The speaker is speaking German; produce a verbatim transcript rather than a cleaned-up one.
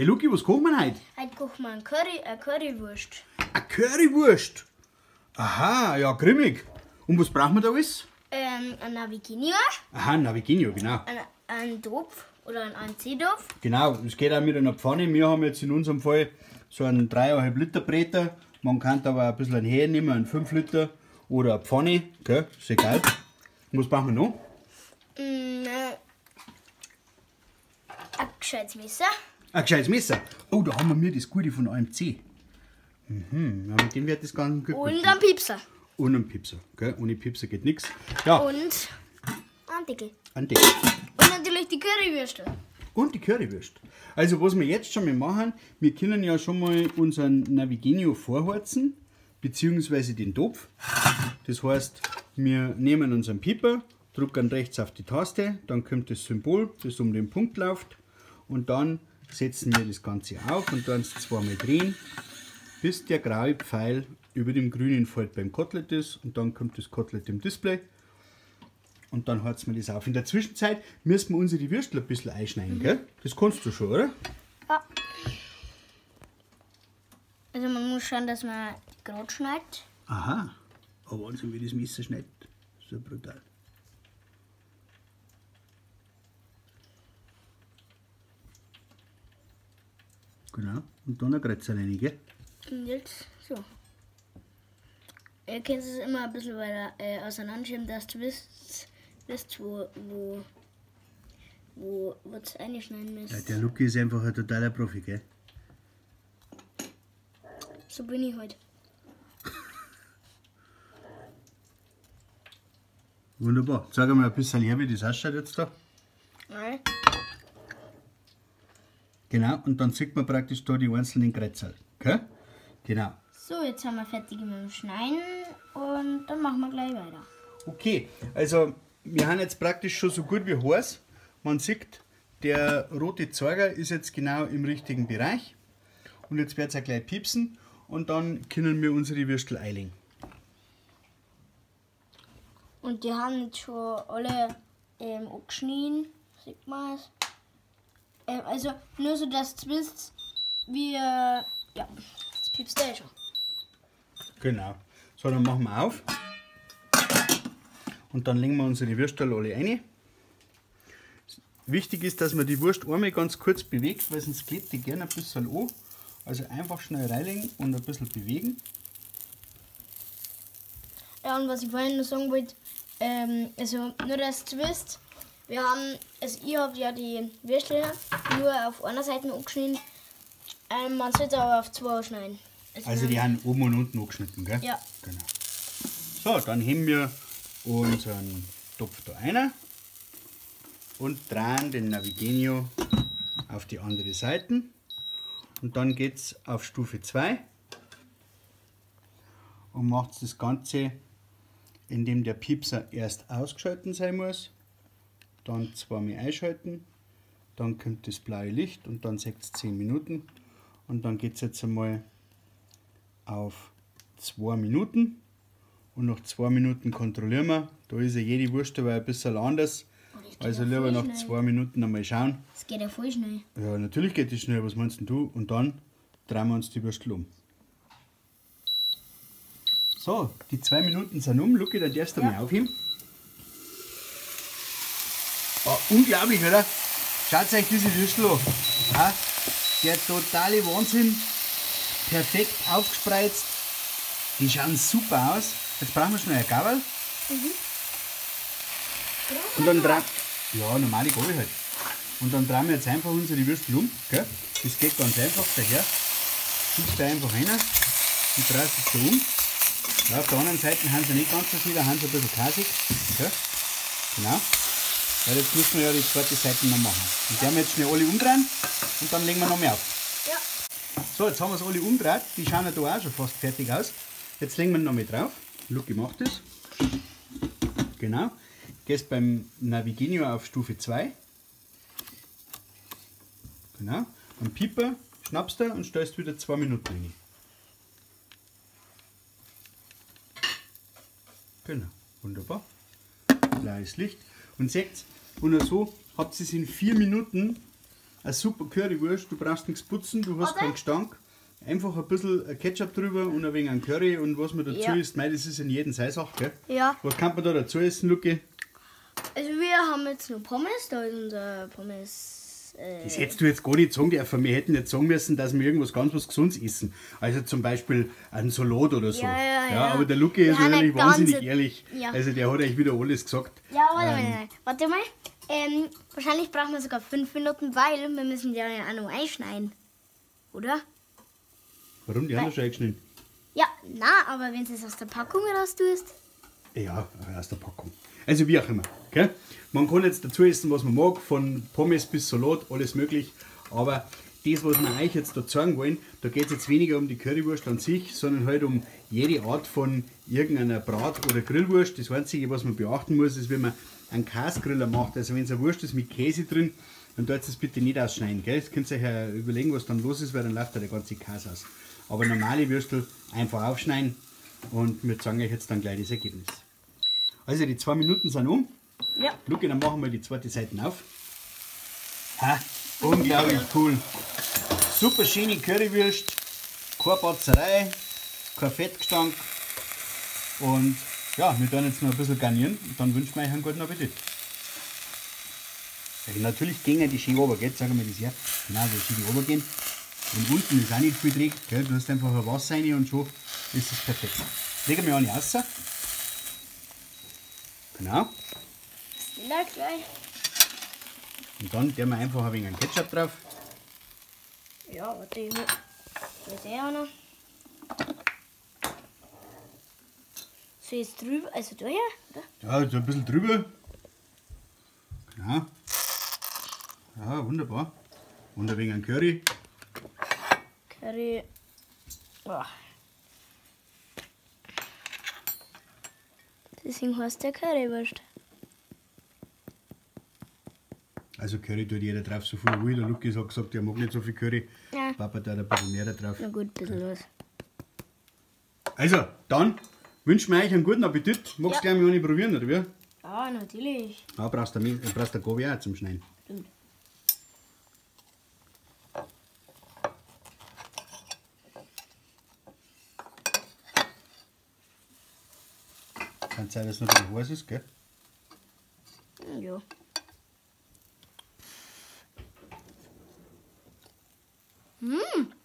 Hey Luki, was kochen wir heute? Heute kochen wir ein Curry, eine Currywurst. Eine Currywurst? Aha, ja, grimmig. Und was brauchen wir da alles? Ähm, ein Naviginio, Aha, ein Naviginio, genau. ein, ein Topf oder ein A C Topf. Genau, es geht auch mit einer Pfanne. Wir haben jetzt in unserem Fall so einen drei Komma fünf Liter Breter. Man kann aber ein bisschen einen Herd nehmen, einen fünf Liter oder eine Pfanne. Gell? Ist egal. Und was brauchen wir noch? Mm, äh, ein gescheites Messer. Ein gescheites Messer. Oh, da haben wir das Gute von A M C. Mhm, ja, mit dem wird das Ganze gut. Und ein Piepser. Und ein Pipser. Gell? Ohne Pipser geht nichts. Ja, Und ein Deckel. ein Deckel. Und natürlich die Currywürste. Und die Currywurst. Also was wir jetzt schon mal machen, wir können ja schon mal unseren Naviginio vorheizen, beziehungsweise den Topf. Das heißt, wir nehmen unseren Pieper, drücken rechts auf die Taste, dann kommt das Symbol, das um den Punkt läuft, und dann setzen wir das Ganze auf und dann es zweimal drehen, bis der graue Pfeil über dem grünen Feld beim Kotelett ist, und dann kommt das Kotelett im Display. Und dann heizen wir das auf. In der Zwischenzeit müssen wir unsere Würstel ein bisschen einschneiden, mhm. gell? Das kannst du schon, oder? Ja. Also man muss schauen, dass man gerade schneidet. Aha. Aber Wahnsinn, wie das Messer schneidet. So brutal. Genau. Und dann ein Kreuz rein, gell? Und jetzt so. Ihr könnt es immer ein bisschen weiter äh, auseinanderschieben, dass du wisst, wisst wo, wo, wo, wo es einschneiden müsst. Ja, der Luki ist einfach ein totaler Profi, gell? So bin ich heute. Wunderbar. Sag mal ein bisschen her, wie das ausschaut jetzt da. Nein. Genau, und dann sieht man praktisch da die einzelnen Kreuze. Gell? Genau. So, jetzt haben wir fertig mit dem Schneiden und dann machen wir gleich weiter. Okay, also wir haben jetzt praktisch schon so gut wie heiß. Man sieht, der rote Zeiger ist jetzt genau im richtigen Bereich. Und jetzt wird es auch gleich piepsen und dann können wir unsere Würstel einlegen. Und die haben jetzt schon alle ähm, angeschnitten, sieht man es. Ähm, also nur so, dass du wisst, wir, ja, jetzt piepst der schon. Genau. So, dann machen wir auf. Und dann legen wir unsere Würstel alle rein. Wichtig ist, dass man die Wurst einmal ganz kurz bewegt, weil sonst klebt die gerne ein bisschen an. Also einfach schnell reinlegen und ein bisschen bewegen. Ja, und was ich vorhin noch sagen wollte, ähm, also nur, dass du wisst, wir haben, also ich habe ja die Würstel nur auf einer Seite angeschnitten, ähm, man sollte aber auf zwei schneiden. Also die haben oben und unten angeschnitten, gell? Ja. Genau. So, dann heben wir unseren Topf da rein und drehen den Naviginio auf die andere Seite. Und dann geht es auf Stufe zwei und macht das Ganze, indem der Piepser erst ausgeschalten sein muss, dann zweimal einschalten, dann kommt das blaue Licht und dann sagt es zehn Minuten und dann geht es jetzt einmal auf zwei Minuten und nach zwei Minuten kontrollieren wir. Da ist ja jede Wurst aber ein bisschen anders, also lieber nach zwei Minuten einmal schauen. Das geht ja voll schnell. Ja, natürlich geht das schnell, was meinst denn du? Und dann drehen wir uns die Würstel um. So, die zwei Minuten sind um. Luki, dann darfst du ja mal aufheben. Oh, unglaublich, oder? Schaut euch diese Würstel an. Ja, der totale Wahnsinn. Perfekt aufgespreizt. Die schauen super aus. Jetzt brauchen wir schnell ein Gabel. Mhm. Und dann drehen ja, normale Gabel halt. Und dann drehen wir jetzt einfach unsere Würstel um. Gell? Das geht ganz einfach daher. Schiebst du einfach rein und drehst es so um. Ja, auf der anderen Seite haben sie nicht ganz so viel, da haben sie ein bisschen kasig. Okay. Genau. Weil jetzt müssen wir ja die zweite Seite noch machen. Und die haben wir jetzt schnell alle umdrehen und dann legen wir noch mehr auf. Ja. So, jetzt haben wir es alle umgedreht. Die schauen ja da auch schon fast fertig aus. Jetzt legen wir noch mit drauf. Luki macht das. Genau. Gehst beim Naviginio auf Stufe zwei. Genau. Am Pieper schnappst du und stellst wieder zwei Minuten rein. Genau, wunderbar. Blaues Licht. Und seht, und so habt ihr es in vier Minuten eine super Currywurst, du brauchst nichts putzen, du hast Warte. keinen Gestank. Einfach ein bisschen Ketchup drüber und ein wenig an Curry und was man dazu Ja. isst, mei, das ist in jedem seine Sache, gell? Ja. Was kann man da dazu essen, Luki? Also wir haben jetzt nur Pommes, da ist unser Pommes. Äh, Das hättest du jetzt gar nicht sagen dürfen. Wir hätten jetzt sagen müssen, dass wir irgendwas ganz was Gesundes essen. Also zum Beispiel einen Salat oder so. Ja, ja, ja. aber der Luki Wir ist haben natürlich eine wahnsinnig ganze- ehrlich. Ja. Also der hat euch wieder alles gesagt. ja, warte Ähm. mal, warte mal. Ähm, wahrscheinlich brauchen wir sogar fünf Minuten, weil wir müssen ja auch noch einschneiden. Oder? Warum? Die haben wir schon eingeschnitten. Ja, na, aber wenn du es aus der Packung raus tust. Ja, aus der Packung. Also wie auch immer. Gell? Man kann jetzt dazu essen, was man mag, von Pommes bis Salat, alles möglich. Aber das, was wir euch jetzt da zeigen wollen, da geht es jetzt weniger um die Currywurst an sich, sondern halt um jede Art von irgendeiner Brat- oder Grillwurst. Das Einzige, was man beachten muss, ist, wenn man einen Käsegriller macht, also wenn es eine Wurst ist mit Käse drin, dann tut es bitte nicht ausschneiden. Gell? Jetzt könnt ihr euch ja überlegen, was dann los ist, weil dann läuft da der ganze Käse aus. Aber normale Würstel einfach aufschneiden und wir zeigen euch jetzt dann gleich das Ergebnis. Also die zwei Minuten sind um. Ja. Luki, dann machen wir die zweite Seite auf. Ha, unglaublich cool. Super schöne Currywurst, keine Batzerei, kein Fettgestank. Und ja, wir werden jetzt noch ein bisschen garnieren und dann wünschen wir euch einen guten Appetit. Ja, natürlich gehen die schön runter, gell? Sagen wir das her. Genau, die schön runtergehen. Und unten ist auch nicht viel Dreck, gell? Du hast einfach ein Wasser rein und schon ist es perfekt. Legen wir eine raus. Genau. Ja, gleich. Und dann tun wir einfach ein wenig Ketchup drauf. Ja, warte, ich hol- da ist eh einer. So jetzt drüber, also da her, oder? Ja, so ein bisschen drüber. Genau. Ja, wunderbar. Und ein wenig Curry. Curry. Oh. Deswegen heißt der Currywurst. Also Curry tut jeder drauf, so viel will. Der Luki hat gesagt, er mag nicht so viel Curry. Ja. Papa tut ein bisschen mehr da drauf. Na gut, ein bisschen was. Also, dann wünschen wir euch einen guten Appetit. Magst du Ja. gleich mal eine probieren, oder wie? Ja, natürlich. Ah, brauchst du eine brauchst eine Gabel auch zum Schneiden. Stimmt. Kann sein, dass es noch ein bisschen heiß ist, gell? Ja. Mmh.